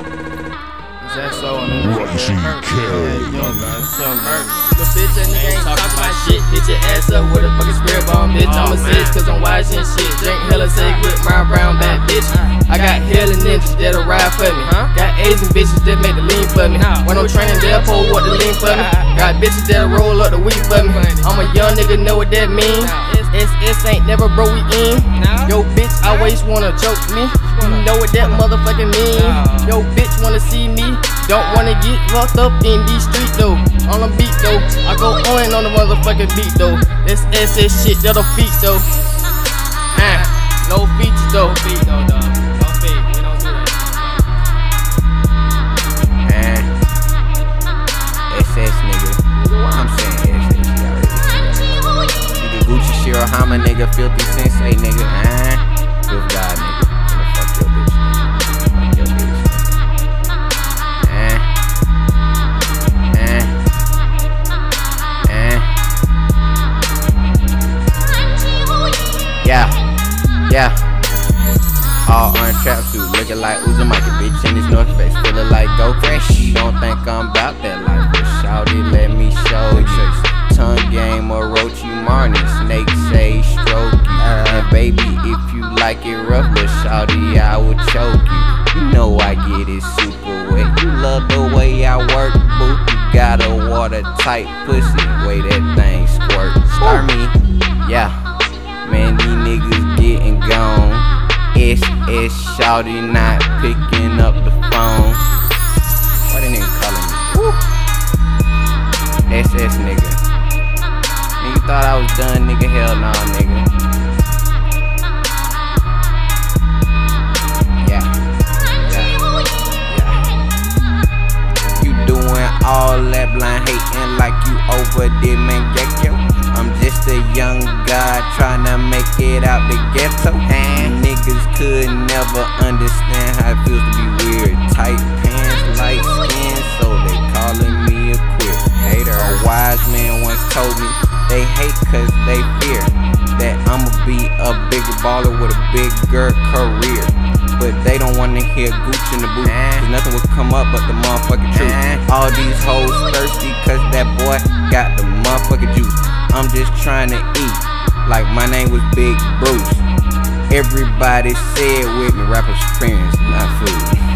That's so on this shit. The bitch and nigga ain't talking about shit. Hit your ass up with a fucking spirit bomb, bitch. I'm a sis, cause I'm wise and shit. Drink hella sick with my brown bad bitch. I got hella ninjas that'll ride for me. Got Asian bitches that make the lean for me. When I'm training, they'll pull what the lean for me. Got bitches that'll roll up the weed for me. I'm a young nigga, know what that mean. SS ain't never bro, we in. Yo bitch always wanna choke me. You know what that motherfucking mean. Yo bitch wanna see me. Don't wanna get fucked up in these streets though. On the beat though, I go on the motherfucking beat though. This SS shit, that'll feet though. No features though. No feet though, dog. No feet, we don't do that. SS nigga. I'm saying SS, you already said. Nigga Gucci HIROHAMA nigga, filthy sensei nigga. Good God nigga. Fuck your bitch. Fuck your bitch. Yeah. All orange trap suit, looking like Uzumaki, bitch in his North Face, feeling like go fresh. Don't think I'm about that life, but shawty, let me show you. Tongue game or Roachy Marnie, snake say stroke you. And baby, if you like it rough, but shawty, I will choke you. You know I get it super wet. You love the way I work, boo. You got a watertight pussy, way that thing squirt. Start me, yeah. Man, these niggas getting gone. SS shawty not picking up the phone. Why they nigga calling me? SS nigga. Nigga thought I was done, nigga. Hell nah, nigga. Yeah. You doing all that blind hating like you overdid, man. I'm just a young guy tryna make it out the ghetto. And niggas could never understand how it feels to be weird. Tight pants, light skin, so they calling me a queer hater. A wise man once told me they hate cause they fear that I'ma be a bigger baller with a bigger career. But they don't wanna hear Gucci in the booth, cause nothing will come up but the motherfucking truth. All these hoes thirsty cause that boy got the motherfucking juice. I'm just trying to eat, like my name was Big Bruce. Everybody say it with me, rappers friends, not food.